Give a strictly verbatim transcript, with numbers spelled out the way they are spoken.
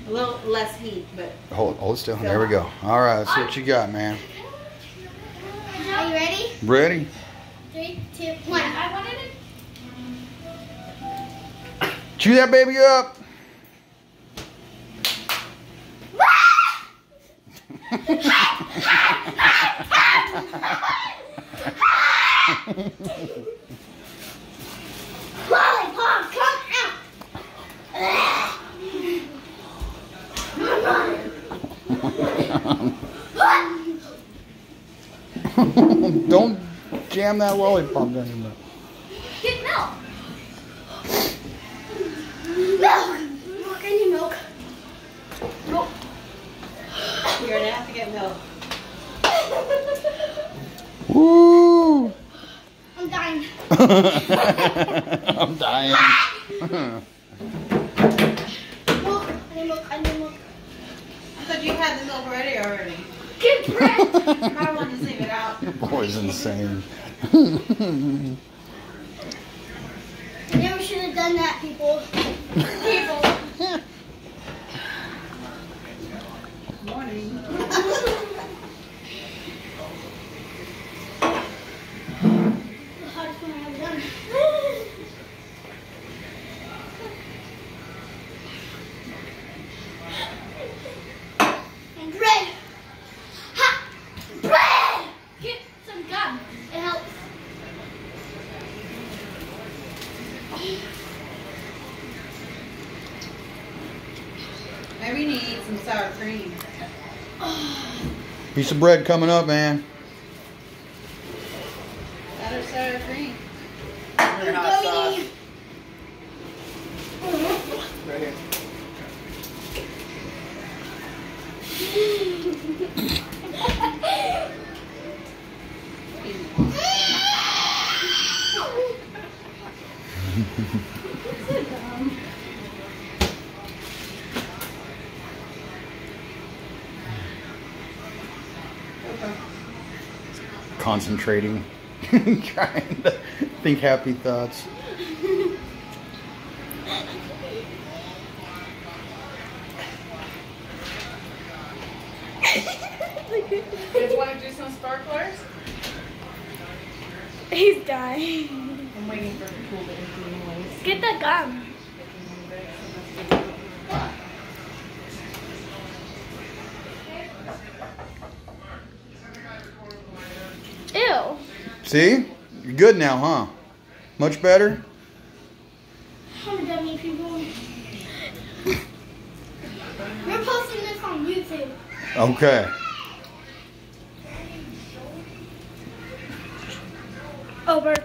A little less heat, but... Hold, hold still. There we go. All right, let's see what you got, man. Are you ready? Ready? Three, two, one. I wanted it. Chew that baby up. Lollipop, come out. Don't jam that lollipop down your mouth. Get milk. Milk. Milk, I need milk. Milk. You're going to have to get milk. Woo! I'm dying. I'm dying. Milk, I need milk, I need milk. I thought you had the milk ready already. Get bread. I wanted to save it out. Your boy's insane. I never should have done that, people. People. Morning. The hardest one I ever done. And bread. Ha! Bread! Get some gum. It helps. Maybe you need some sour cream. Piece of bread coming up, man. That or sour cream. Or hot sauce. Right here. Concentrating, trying to think happy thoughts. You guys want to do some sparklers? He's dying. I'm waiting for it to cool down anyways. Get the gum. Ew. See? You're good now, huh? Much better? I'm a dummy, people. We're posting this on YouTube. Okay. Over.